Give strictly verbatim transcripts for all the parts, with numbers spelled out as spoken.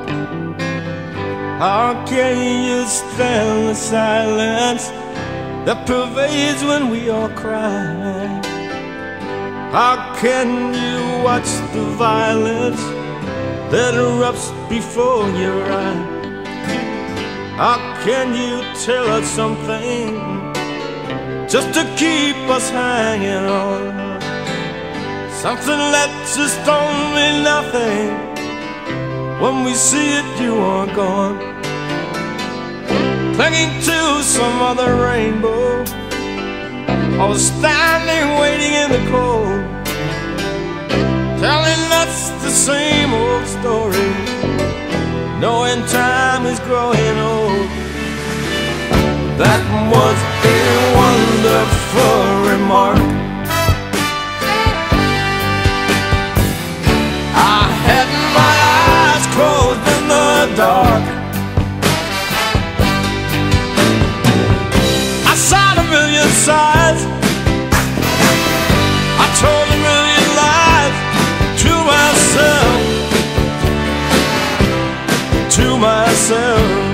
How can you stand the silence that pervades when we all cry? How can you watch the violence that erupts before your eyes? How can you tell us something just to keep us hanging on? Something that just don't mean nothing. When we see it, you are gone, clinging to some other rainbow, or standing waiting in the cold, telling us the same old story, knowing time is growing old. That was a wonderful remark. I had my eyes closed in the dark. I saw a million sides, I told a million lies to myself, to myself.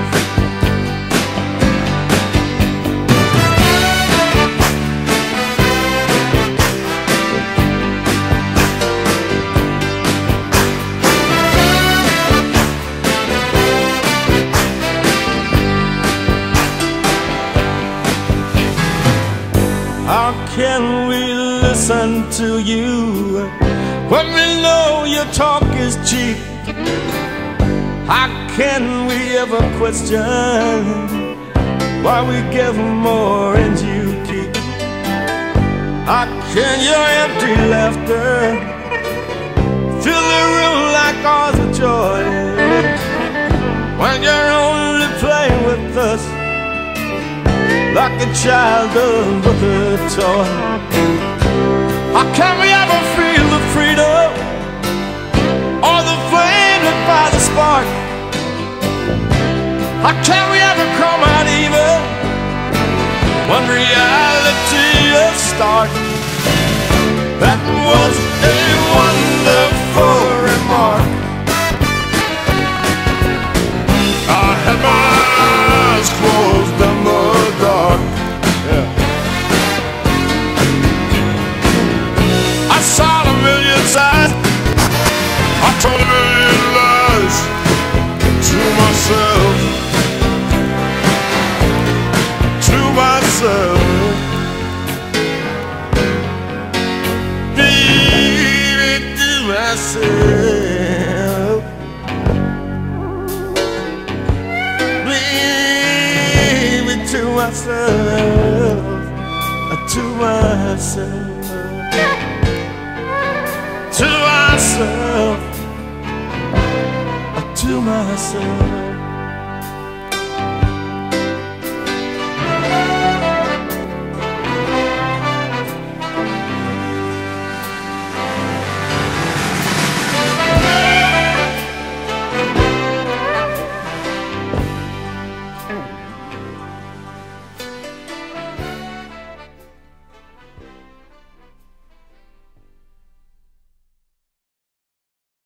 How can we listen to you when we know your talk is cheap? How can we ever question why we give more and you keep? How can your empty laughter fill the room like ours with joy, when you're only playing with us like a child does with a toy? How can we ever feel the freedom or the flame that fires the spark? How can we ever come out even when reality is stark? That was a wonderful remark. I had my eyes closed in the dark. Yeah. I saw a million sides, I told a million lies to myself, to myself. Baby, to myself. Baby, to myself, to myself, to myself, to myself.